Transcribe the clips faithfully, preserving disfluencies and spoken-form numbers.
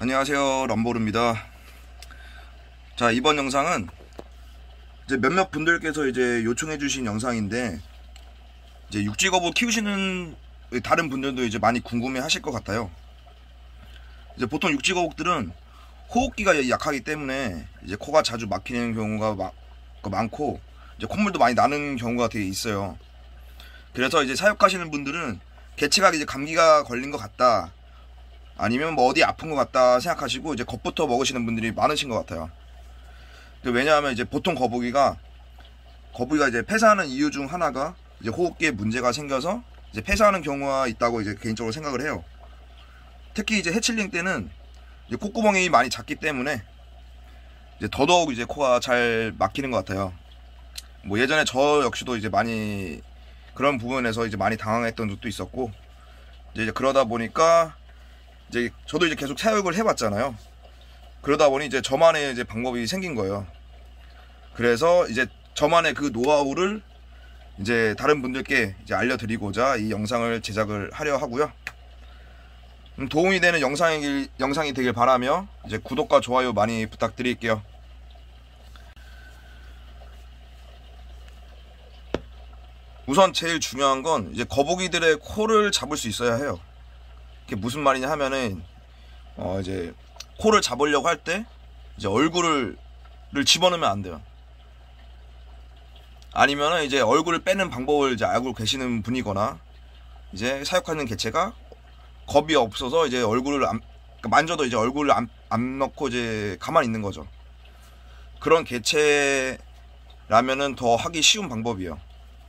안녕하세요, 럼보르입니다. 자, 이번 영상은 이제 몇몇 분들께서 이제 요청해 주신 영상인데, 이제 육지거북 키우시는 다른 분들도 이제 많이 궁금해 하실 것 같아요. 이제 보통 육지거북들은 호흡기가 약하기 때문에 이제 코가 자주 막히는 경우가 마, 많고, 이제 콧물도 많이 나는 경우가 되게 있어요. 그래서 이제 사육하시는 분들은 개체가 이제 감기가 걸린 것 같다, 아니면 뭐 어디 아픈 것 같다 생각하시고 이제 겁부터 먹으시는 분들이 많으신 것 같아요. 왜냐하면 이제 보통 거북이가 거북이가 이제 폐사하는 이유 중 하나가 이제 호흡기에 문제가 생겨서 이제 폐사하는 경우가 있다고 이제 개인적으로 생각을 해요. 특히 이제 해칠링 때는 이제 콧구멍이 많이 작기 때문에 이제 더더욱 이제 코가 잘 막히는 것 같아요. 뭐 예전에 저 역시도 이제 많이 그런 부분에서 이제 많이 당황했던 적도 있었고, 이제 그러다 보니까 이제 저도 이제 계속 사육을 해봤잖아요. 그러다 보니 이제 저만의 이제 방법이 생긴 거예요. 그래서 이제 저만의 그 노하우를 이제 다른 분들께 이제 알려드리고자 이 영상을 제작을 하려 하고요. 도움이 되는 영상이, 영상이 되길 바라며 이제 구독과 좋아요 많이 부탁드릴게요. 우선 제일 중요한 건 이제 거북이들의 코를 잡을 수 있어야 해요. 그게 무슨 말이냐 하면은 어 이제 코를 잡으려고 할 때 이제 얼굴을 집어넣으면 안 돼요. 아니면은 이제 얼굴을 빼는 방법을 이제 알고 계시는 분이거나, 이제 사육하는 개체가 겁이 없어서 이제 얼굴을 안, 그러니까 만져도 이제 얼굴을 안, 안 넣고 이제 가만히 있는 거죠. 그런 개체라면은 더 하기 쉬운 방법이에요.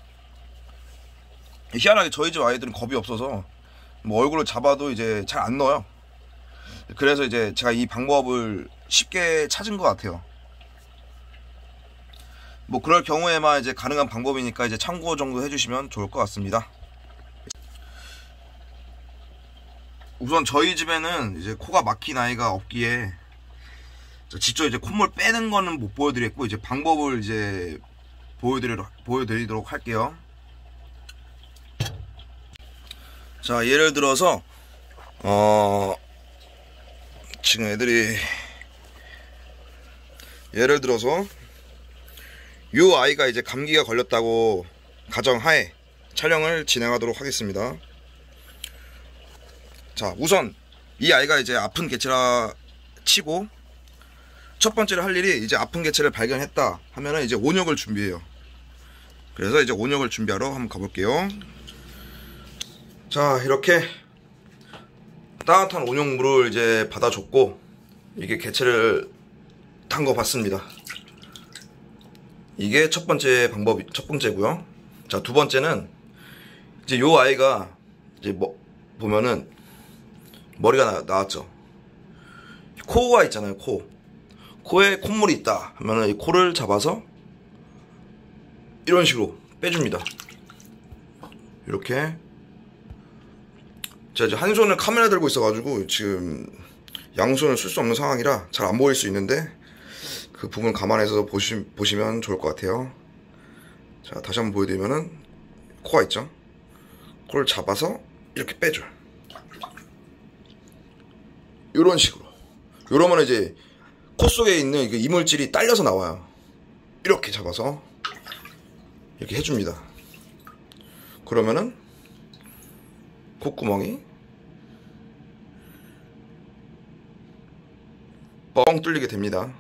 희한하게 저희 집 아이들은 겁이 없어서 뭐 얼굴을 잡아도 이제 잘 안 넣어요. 그래서 이제 제가 이 방법을 쉽게 찾은 것 같아요. 뭐 그럴 경우에만 이제 가능한 방법이니까 이제 참고 정도 해주시면 좋을 것 같습니다. 우선 저희 집에는 이제 코가 막힌 아이가 없기에 직접 이제 콧물 빼는 거는 못 보여드렸고, 이제 방법을 이제 보여드리도록, 보여드리도록 할게요. 자, 예를 들어서 어 지금 애들이 예를 들어서 요 아이가 이제 감기가 걸렸다고 가정하에 촬영을 진행하도록 하겠습니다. 자, 우선 이 아이가 이제 아픈 개체라 치고 첫 번째로 할 일이 이제 아픈 개체를 발견했다 하면은 이제 온역을 준비해요. 그래서 이제 온역을 준비하러 한번 가볼게요. 자, 이렇게 따뜻한 온역물을 이제 받아줬고, 이게 개체를 담궈 봤습니다. 이게 첫 번째 방법이, 첫 번째고요. 자, 두 번째는 이제 요 아이가 이제 뭐 보면은 머리가 나, 나왔죠. 코가 있잖아요. 코 코에 콧물이 있다 하면은 이 코를 잡아서 이런 식으로 빼줍니다. 이렇게. 제가 이제 한 손을 카메라 들고 있어가지고 지금 양손을 쓸 수 없는 상황이라 잘 안 보일 수 있는데, 그 부분 감안해서 보시, 보시면 좋을 것 같아요. 자, 다시 한번 보여드리면은 코가 있죠. 코를 잡아서 이렇게 빼줘요. 이런 식으로. 이러면 이제 코 속에 있는 이물질이 딸려서 나와요. 이렇게 잡아서 이렇게 해줍니다. 그러면은 콧구멍이 뻥 뚫리게 됩니다.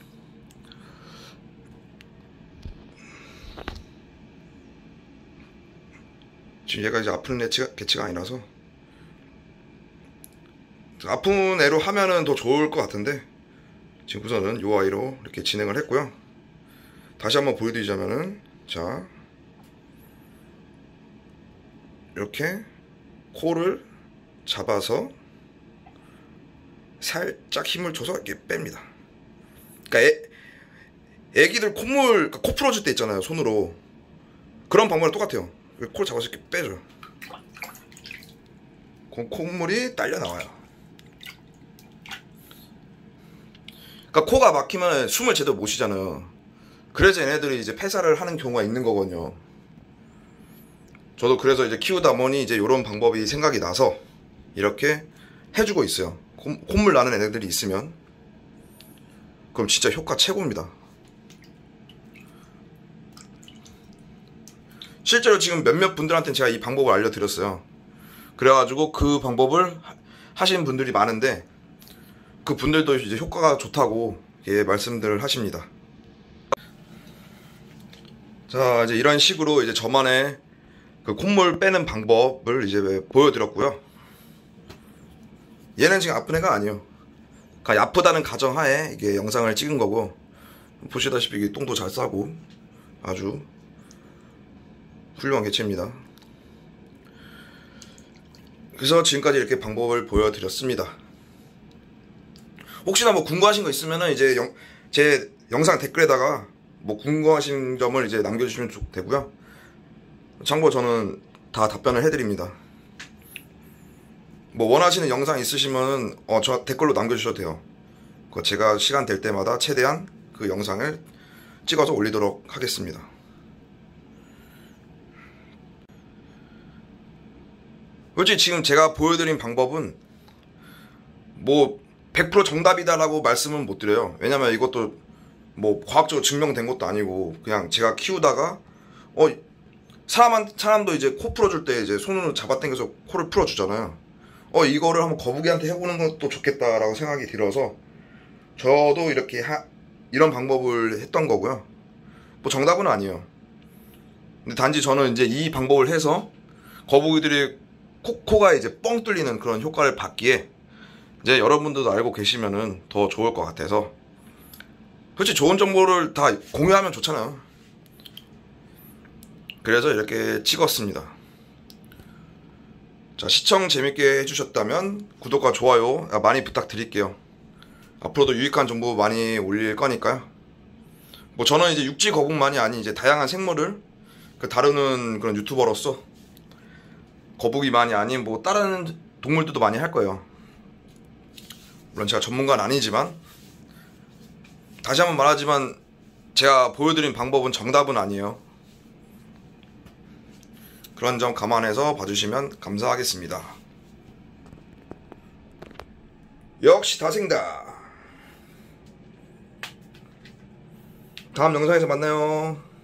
지금 얘가 이제 아픈 개체가, 개체가 아니라서 아픈 애로 하면은 더 좋을 것 같은데, 지금 우선은 요 아이로 이렇게 진행을 했고요. 다시 한번 보여드리자면은, 자, 이렇게 코를 잡아서 살짝 힘을 줘서 이렇게 뺍니다. 그러니까 애, 애기들 콧물, 그러니까 코 풀어줄 때 있잖아요, 손으로. 그런 방법이랑 똑같아요. 코를 잡아서 이렇게 빼줘요. 콧물이 딸려 나와요. 그러니까 코가 막히면 숨을 제대로 못 쉬잖아요. 그래서 얘네들이 이제 폐사를 하는 경우가 있는 거거든요. 저도 그래서 이제 키우다 보니 이제 이런 방법이 생각이 나서 이렇게 해주고 있어요. 콧물 나는 애들이 있으면 그럼 진짜 효과 최고입니다. 실제로 지금 몇몇 분들한테는 제가 이 방법을 알려드렸어요. 그래가지고 그 방법을 하시는 분들이 많은데 그 분들도 이제 효과가 좋다고 예, 말씀들을 하십니다. 자, 이제 이런 식으로 이제 저만의 그 콧물 빼는 방법을 이제 보여드렸고요. 얘는 지금 아픈 애가 아니에요. 그러니까 아프다는 가정하에 이게 영상을 찍은 거고, 보시다시피 이게 똥도 잘 싸고 아주 훌륭한 개체입니다. 그래서 지금까지 이렇게 방법을 보여드렸습니다. 혹시나 뭐 궁금하신 거 있으면은 이제 영, 제 영상 댓글에다가 뭐 궁금하신 점을 이제 남겨주시면 되고요. 참고 저는 다 답변을 해드립니다. 뭐 원하시는 영상 있으시면은 어, 저 댓글로 남겨주셔도 돼요. 그 제가 시간 될 때마다 최대한 그 영상을 찍어서 올리도록 하겠습니다. 솔직히 지금 제가 보여드린 방법은 뭐 백 퍼센트 정답이다라고 말씀은 못 드려요. 왜냐면 이것도 뭐 과학적으로 증명된 것도 아니고 그냥 제가 키우다가 어 사람 사람도 이제 코 풀어줄 때 이제 손으로 잡아당겨서 코를 풀어주잖아요. 어 이거를 한번 거북이한테 해보는 것도 좋겠다라고 생각이 들어서 저도 이렇게 하, 이런 방법을 했던 거고요. 뭐 정답은 아니에요. 근데 단지 저는 이제 이 방법을 해서 거북이들이 코, 코가 이제 뻥 뚫리는 그런 효과를 받기에 이제 여러분들도 알고 계시면은 더 좋을 것 같아서, 솔직히 좋은 정보를 다 공유하면 좋잖아요. 그래서 이렇게 찍었습니다. 자, 시청 재밌게 해주셨다면 구독과 좋아요 많이 부탁드릴게요. 앞으로도 유익한 정보 많이 올릴 거니까요. 뭐 저는 이제 육지 거북만이 아닌 이제 다양한 생물을 그 다루는 그런 유튜버로서 거북이만이 아닌 뭐 다른 동물들도 많이 할 거예요. 물론 제가 전문가는 아니지만, 다시 한번 말하지만 제가 보여드린 방법은 정답은 아니에요. 그런 점 감안해서 봐주시면 감사하겠습니다. 역시 다생다. 다음 영상에서 만나요.